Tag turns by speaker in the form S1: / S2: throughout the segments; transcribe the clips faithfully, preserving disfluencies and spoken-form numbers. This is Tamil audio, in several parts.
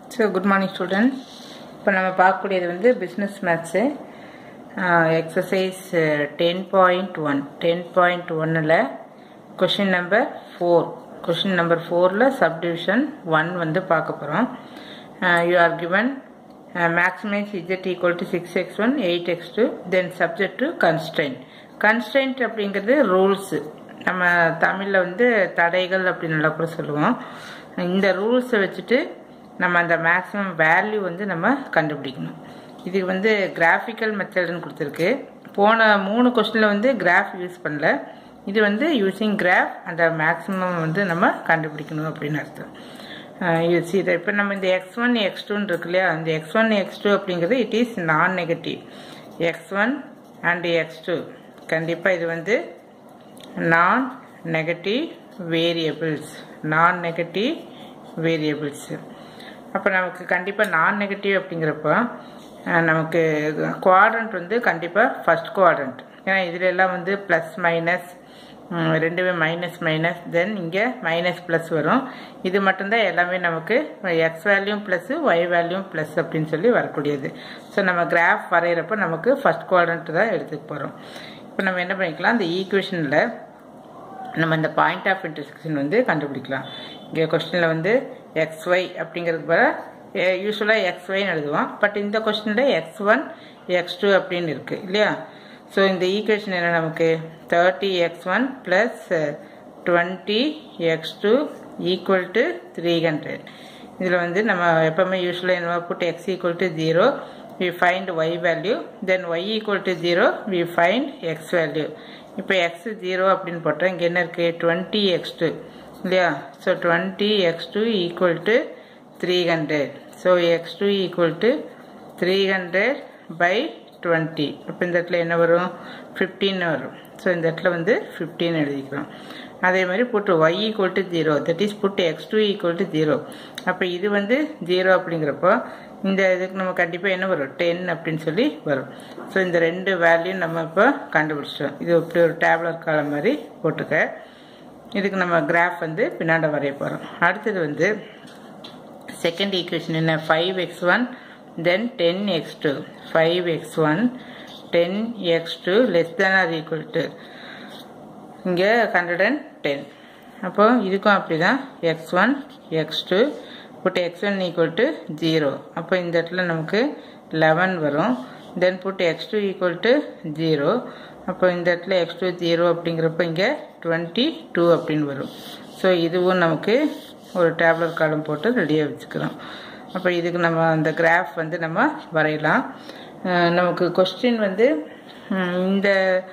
S1: So good morning students. இப்போ நம்ம பார்க்கக்கூடியது வந்து business maths exercise ten point one ten point one ல question number four question number four ல subdivision one வந்து பார்க்க போறோம். You are given uh, maximize z equal to six x one eight x two then subject to constraint. Constraint அப்படிங்கிறது rules. நம்ம தமிழ்ல வந்து தடைகள் அப்படினு கூட சொல்லுவோம். இந்த ரூல்ஸ் வச்சிட்டு நம்ம அந்த மேக்ஸிமம் வேல்யூ வந்து நம்ம கண்டுபிடிக்கணும். இது வந்து கிராஃபிக்கல் மெத்தட்னு கொடுத்திருக்கு. போன மூணு क्वेश्चनல வந்து கிராஃப் யூஸ் பண்ணல. இது வந்து யூசிங் கிராஃப் அந்த மேக்ஸிமம் வந்து நம்ம கண்டுபிடிக்கணும் அப்படினு அர்த்தம். you see that இப்போ நம்ம இந்த x one x two ன்னு இருக்குலையா, அந்த x one x two அப்படிங்கிறது it is non negative. x one and x two கண்டிப்பா இது வந்து non negative variables non negative variables. அப்ப நமக்கு கண்டிப்பா நான் நெகட்டிவ் அப்படிங்கறப்ப நமக்கு குவாட்ரண்ட் வந்து கண்டிப்பா ஃபர்ஸ்ட் குவாட்ரண்ட். ஏன்னா இதுல எல்லாம் வந்து பிளஸ் மைனஸ் ரெண்டுமே மைனஸ் மைனஸ் தென் இங்க மைனஸ் பிளஸ் வரும். இது மட்டும் தான் எல்லாமே நமக்கு x value plus y value plus அப்படினு சொல்லி வரக்கூடியது. சோ நம்ம கிராஃப் வரையறப்ப நமக்கு ஃபர்ஸ்ட் குவாட்ரண்ட் தான் எடுத்துக்க போறோம். இப்போ நம்ம என்ன பண்ணிக்கலாம், அந்த ஈக்குவேஷன்ல நம்ம இந்த பாயிண்ட் ஆஃப் இன்டர்செக்ஷன் வந்து கண்டுபிடிக்கலாம். இங்க क्वेश्चनல வந்து xy அப்படிங்கிறதுக்கு பதிலா யூசுவலா xy ன்னு எழுதுவோம். பட் இந்த क्वेश्चनல x one x two அப்படினு இருக்கு இல்லையா? சோ இந்த ஈக்குவேஷன் என்ன, நமக்கு thirty x one plus twenty x two equal to three hundred. இதுல வந்து நம்ம எப்பவுமே யூசுவலா என்ன put x equal to zero we find y value, then y equal to zero we find x value. இப்போ x zero அப்படினு போட்டா இங்க என்ன இருக்கு, twenty x two இல்லையா? so twenty x two equal to three hundred. so x two equal to three hundred by twenty. அப்ப இந்த இடத்துல என்ன வரும், fifteen வரும். so இந்த இடத்துல வந்து fifteen எழுதிக்கிறோம். அதே மாதிரி put y equal to zero, that is put x two equal to zero. அப்ப இது வந்து zero அப்படிங்கறப்போ இந்த இதுக்கு நம்ம கண்டிப்பா என்ன வரும், ten அப்படினு சொல்லி வரும். சோ இந்த ரெண்டு வேல்யூ நம்ம இப்ப கண்டுபிடிச்சோம். இது இப்படி ஒரு டேபுலர் காலம் மாதிரி போட்டுக்க. இதுக்கு நம்ம கிராஃப் வந்து பின்னாடி வரைய போறோம். அடுத்து வந்து செகண்ட் ஈக்குவேஷன் என்ன, five x one then ten x two. five x one ten x two less than or equal to இங்க one hundred ten. அப்போ இதுக்கும் அப்படிதான் x one x two put x one equal to zero. அப்போ இந்த இடத்துல நமக்கு eleven வரும். then put x two equal to zero. அப்போ இந்த இடத்துல x two zero அப்படிங்கறப்ப இங்க twenty-two அப்படினு வரும். சோ இதுவும் நமக்கு ஒரு டேபுலர் காலம் போட்டு ரெடியா வச்சுக்கிறோம். அப்ப இதுக்கு நம்ம அந்த கிராஃப் வந்து நம்ம வரையலாம். நமக்கு क्वेश्चन வந்து இந்த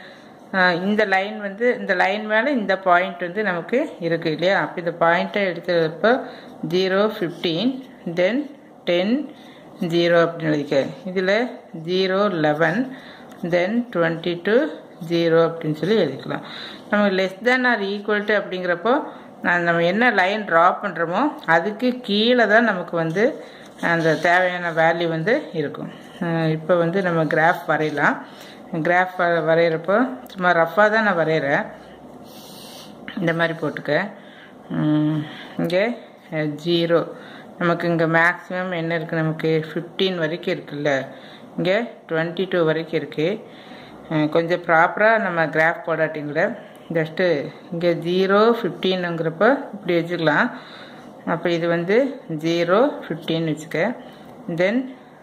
S1: இந்த லைன் வந்து இந்த லைன் மேல இந்த பாயிண்ட் வந்து நமக்கு இருக்கு இல்லையா? அப்ப இந்த பாயிண்ட எடுத்தப்ப zero fifteen then ten zero அப்படி எழுதிக்க. இதுல zero eleven then twenty-two zero அப்படினு சொல்லி எழுதிக்கலாம். நம்ம less than or equal to அப்படிங்கறப்போ நம்ம என்ன லைன் டிரா பண்றோமோ அதுக்கு கீழ தான் நமக்கு வந்து அந்த தேவையான வேல்யூ வந்து இருக்கும். இப்போ வந்து நம்ம கிராஃப் வரையலாம். கிராஃப் வரையறப்போ சும்மா ரஃபா தான் நான் வரையறேன். இந்த மாதிரி போட்டுக்க. இங்க zero நமக்கு இங்க மேக்ஸிமம் என்ன இருக்கு, நமக்கு fifteen வரைக்கும் இருக்குல்ல, இங்க twenty-two வரைக்கும் இருக்கு. கொஞ்சம் ப்ராப்பரா நம்ம கிராஃப் போடாட்டிங்கள ஜஸ்ட் இங்க zero fifteen ங்கறப்ப இப்படி வெச்சுக்கலாம். அப்ப இது வந்து zero fifteen வெச்சுக்க. then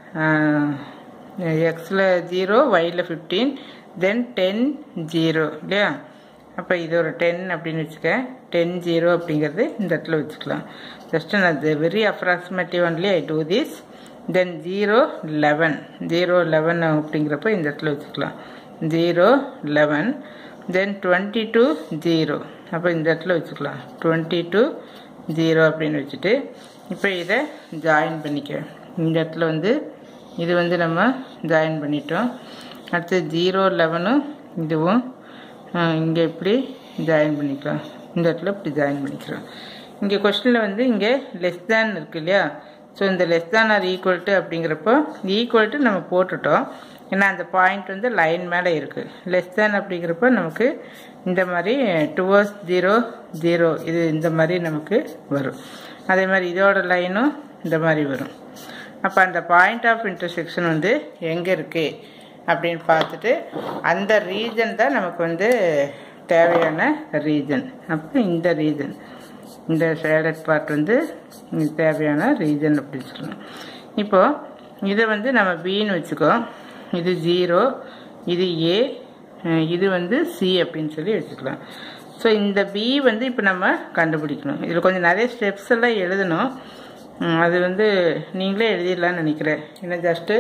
S1: x ல zero y ல fifteen then ten zero இல்லையா? அப்ப இது ஒரு ten அப்படினு வெச்சுக்க. ten zero அப்படிங்கிறது இந்த இடத்துல வெச்சுக்கலாம். ஜஸ்ட் நான் very approximative only I do this. then zero eleven zero eleven அப்படிங்கறப்ப இந்த இடத்துல வெச்சுக்கலாம். zero eleven then twenty-two zero. அப்ப இந்த இடத்துல வெச்சுக்கலாம். twenty-two zero அப்படினு வெச்சிட்டு இப்போ இத ஜாயின் பண்ணிக்க. இந்த இடத்துல வந்து இது வந்து நம்ம ஜாயின் பண்ணிட்டோம். அடுத்து zero eleven இதுவும் இங்க இப்படி ஜாயின் பண்ணிக்கலாம். இந்த இடத்துல இப்படி ஜாயின் பண்ணிக்கிறோம். இங்க क्वेश्चनல வந்து இங்க less than இருக்கு இல்லையா? சோ இந்த less than or equal to அப்படிங்கறப்போ equal to நம்ம போட்டுட்டோம். ஏன்னா அந்த பாயிண்ட் வந்து லைன் மேல இருக்கு. less than அப்படிங்கறப்ப நமக்கு இந்த மாதிரி towards zero zero இது இந்த மாதிரி நமக்கு வரும். அதே மாதிரி இதோட லைனும் இந்த மாதிரி வரும். அப்போ அந்த பாயிண்ட் ஆஃப் இன்டர்செக்ஷன் வந்து எங்கே இருக்குது அப்படின்னு பார்த்துட்டு அந்த ரீஜன் தான் நமக்கு வந்து தேவையான ரீஜன். அப்போ இந்த ரீஜன், இந்த ஷேடட் பார்ட் வந்து தேவையான ரீஜன் அப்படின்னு சொல்லணும். இப்போது இதை வந்து நம்ம பின்னு வச்சுக்கோ, இது ஜீரோ, இது ஏ, இது வந்து சி அப்படின்னு சொல்லி வச்சுக்கலாம். ஸோ இந்த பி வந்து இப்போ நம்ம கண்டுபிடிக்கணும். இதில் கொஞ்சம் நிறைய ஸ்டெப்ஸ் எல்லாம் எழுதணும். அது வந்து நீங்களே எழுதிடலான்னு நினைக்கிறேன். ஏன்னா ஜஸ்ட்டு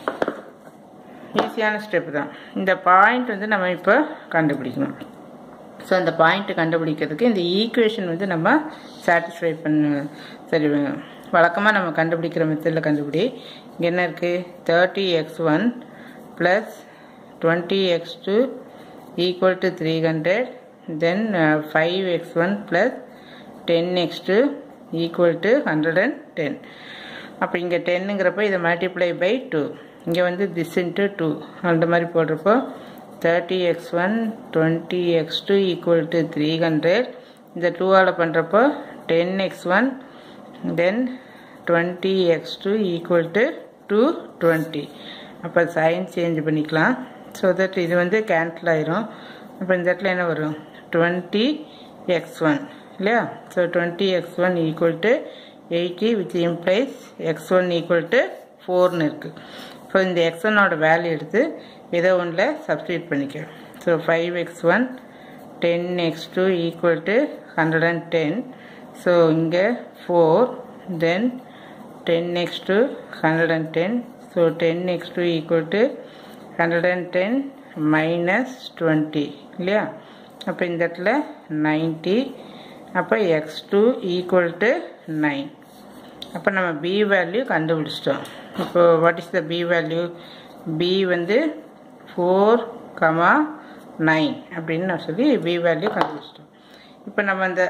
S1: ஈஸியான ஸ்டெப் தான். இந்த பாயிண்ட் வந்து நம்ம இப்போ கண்டுபிடிக்கணும். ஸோ அந்த பாயிண்ட்டை கண்டுபிடிக்கிறதுக்கு இந்த ஈக்குவேஷன் வந்து நம்ம சாட்டிஸ்ஃபை பண்ண சரி வழக்கமாக நம்ம கண்டுபிடிக்கிற மெத்தடில் கண்டுபிடி. இங்கே என்ன இருக்குது, thirty x one plus twenty x two equal to three hundred, then five x one plus ten x two equal to hundred and ten. அப்போ இங்கே டென்னுங்கிறப்போ இதை மல்டிப்ளை பை டூ, இங்கே வந்து திஸ் இன்ட்டு டூ அந்த மாதிரி போடுறப்போ thirty x one twenty x two equal to three hundred, இந்த டூவால் பண்ணுறப்போ ten x one then twenty x two equal to two twenty. அப்போ சைன் சேஞ்ச் பண்ணிக்கலாம். ஸோ தட் இது வந்து கேன்சல் ஆயிரும். அப்போ இந்த இடத்துல என்ன வரும், டுவெண்ட்டி எக்ஸ் ஒன் இல்லையா. So twenty x one equal to eighty which implies x one equal to ஃபோர்னு இருக்குது. ஸோ இந்த எக்ஸ் ஒன்னோட வேல்யூ எடுத்து இதை ஒன்றில் சப்ஸ்டியூட் பண்ணிக்கிறோம். So five x one ten x two equal to hundred and ten. So இங்கே four then ten x two hundred and ten. So ten x two equal to hundred and ten minus twenty இல்லையா. அப்போ இந்த இடத்துல நைன்ட்டி. அப்போ x two equal to nine. அப்போ நம்ம பி வேல்யூ கண்டுபிடிச்சிட்டோம். இப்போ what is the P value, P வந்து ஃபோர் கமா நைன் அப்படின்னு நான் சொல்லி பி வேல்யூ கண்டுபிடிச்சிட்டோம். இப்போ நம்ம அந்த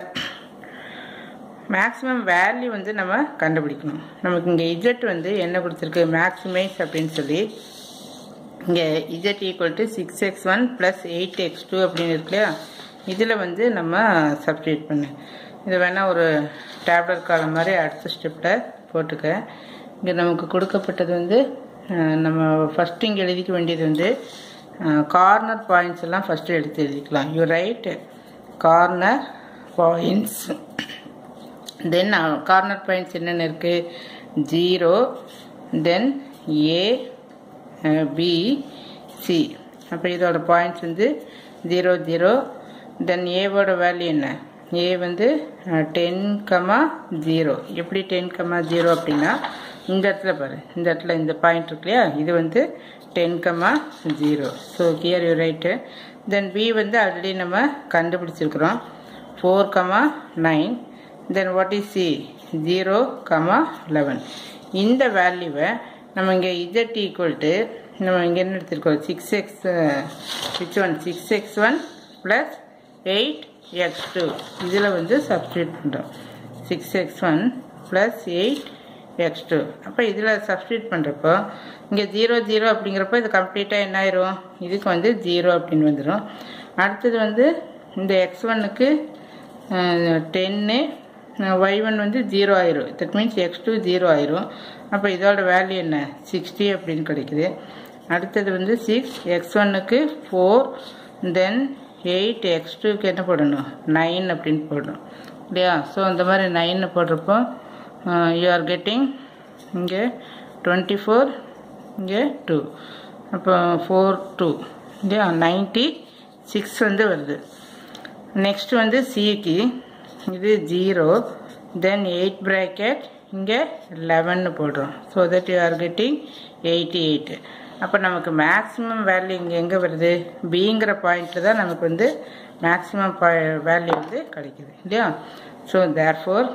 S1: மேக்ஸிமம் வேல்யூ வந்து நம்ம கண்டுபிடிக்கணும். நமக்கு இங்கே இஜெட் வந்து என்ன கொடுத்துருக்கு, மேக்ஸிமைஸ் அப்படின்னு சொல்லி இங்கே z equal to six x one plus eight x two அப்படின்னு இருக்கு இல்லையா. இதில் வந்து நம்ம சப்ஸ்டியூட் பண்ணு. இது வேணால் ஒரு டேப்லெட் காலம் மாதிரி அடுத்த ஸ்டெப்பில் போட்டுக்க. இங்கே நமக்கு கொடுக்கப்பட்டது வந்து நம்ம ஃபஸ்ட்டு இங்கே எழுதிக்க வேண்டியது வந்து கார்னர் பாயிண்ட்ஸ் எல்லாம் ஃபஸ்ட்டு எடுத்து எழுதிக்கலாம். You write corner points, then corner points என்னென்ன இருக்குது, zero, then A, B, C. அப்போ இதோட பாயிண்ட்ஸ் வந்து ஜீரோ ஜீரோ. தென் ஏவோட வேல்யூ என்ன, ஏ வந்து டென் கமா ஜீரோ. எப்படி டென் கமா ஜீரோ அப்படின்னா இந்த இடத்துல பாரு, இந்த இடத்துல இந்த பாயிண்ட் இருக்கு இல்லையா, இது வந்து ten comma zero. So here you write. Then B வந்து ஆல்ரெடி நம்ம கண்டுபிடிச்சிருக்கிறோம், four comma nine. Then what is C, zero comma eleven. இந்த வேல்யூவை நம்ம இங்கே இஜெட் ஈக்குவல் டு நம்ம இங்கே என்ன எடுத்துருக்கோம், six x which one six x one plus eight x two இதில் வந்து சப்ஸ்டியூட் பண்ணுறோம். Six x one plus eight x two. அப்போ இதில் சப்ஸ்டியூட் பண்ணுறப்போ இங்கே ஜீரோ ஜீரோ அப்படிங்கிறப்போ இது கம்ப்ளீட்டாக என்ன ஆயிரும், இதுக்கு வந்து ஜீரோ அப்படின்னு வந்துடும். அடுத்தது வந்து இந்த எக்ஸ் ஒன்னுக்கு டென்னு, ஒய் ஒன் வந்து ஜீரோ ஆயிரும். That means x two zero ஆயிரும். அப்போ இதோட வேல்யூ என்ன, சிக்ஸ்டி அப்படின்னு கிடைக்குது. அடுத்தது வந்து சிக்ஸ், எக்ஸ் ஒன்னுக்கு ஃபோர், தென் எயிட், எக்ஸ் டூக்கு என்ன போடணும், நைன் அப்படின்னு போடணும் இல்லையா. ஸோ அந்த மாதிரி நைன்னு போடுறப்போ யூ ஆர் கெட்டிங் இங்கே டுவெண்ட்டி ஃபோர், இங்கே டூ, அப்போ ஃபோர் டூ இல்லையா, நைன்ட்டி சிக்ஸ் வந்து வருது. நெக்ஸ்ட் வந்து சிக்கு இது ஜீரோ, தென் எயிட் ப்ராக்கெட் இங்கே லெவன்னு போடுறோம். So that you are getting eighty eight. அப்போ நமக்கு மேக்ஸிமம் வேல்யூ இங்கே எங்கே வருது, பிங்கிற பாயிண்ட்டில் தான் நமக்கு வந்து மேக்ஸிமம் வேல்யூ வந்து கிடைக்குது இல்லையா. So therefore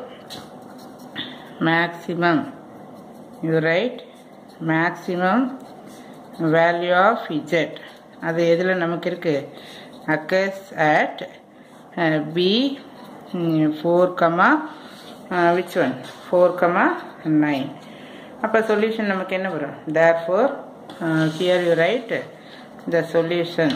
S1: maximum you write maximum value of z அது எதில் நமக்கு இருக்குது, occurs at B four comma which one four comma nine. அப்போ சொல்யூஷன் நமக்கு என்ன வரும், therefore Uh, here you write the solution.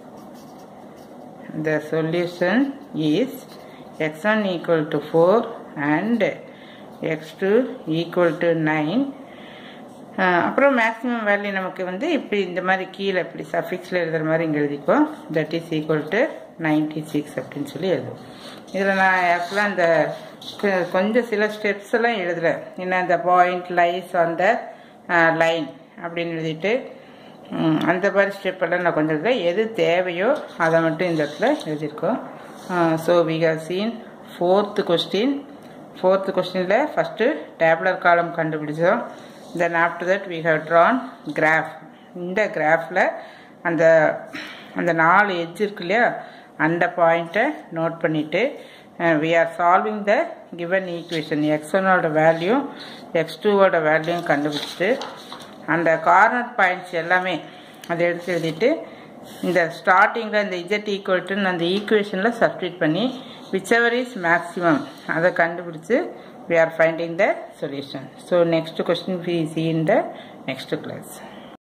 S1: The solution is x one equal to four and x two equal to nine. அப்புறம் மேக்ஸிமம் வேல்யூ நமக்கு வந்து இப்படி இந்த மாதிரி கீழே இப்படி சஃபிக்ஸில் எழுதுகிற மாதிரி இங்கே எழுதிக்கோ. That is equal to ninety six அப்படின்னு சொல்லி எழுதும். இதில் நான் ஆக்சுவலாக இந்த கொஞ்சம் சில ஸ்டெப்ஸ் எல்லாம் எழுதுகிறேன். என்ன இந்த point lies on the line அப்படின்னு எழுதிட்டு அந்த மாதிரி ஸ்டெப் எல்லாம் நான் கொஞ்சம் எழுதுறேன். எது தேவையோ அதை மட்டும் இந்த இடத்துல எழுதியிருக்கோம். So we have seen fourth question. Fourth கொஸ்டினில் ஃபஸ்ட்டு டேப்லர் காலம் கண்டுபிடிச்சோம். Then after that we have drawn graph. இந்த கிராஃபில் அந்த அந்த நாலு எட்ஜ் இருக்கு இல்லையா, அந்த பாயிண்ட்டை நோட் பண்ணிவிட்டு we are solving the given equation. X ஒன்னோட வேல்யூ எக்ஸ் டூவோட வேல்யூவும் கண்டுபிடிச்சிட்டு அந்த கார்னர் பாயிண்ட்ஸ் எல்லாமே அதை எடுத்து எழுதிட்டு இந்த ஸ்டார்டிங்கில் இந்த இஜெட் ஈக்குவல் டுன்னு அந்த ஈக்குவேஷனில் சப்ஸ்டிட் பண்ணி whichever is maximum அதை கண்டுபிடிச்சு we are finding the solution. So next question we see in the next class.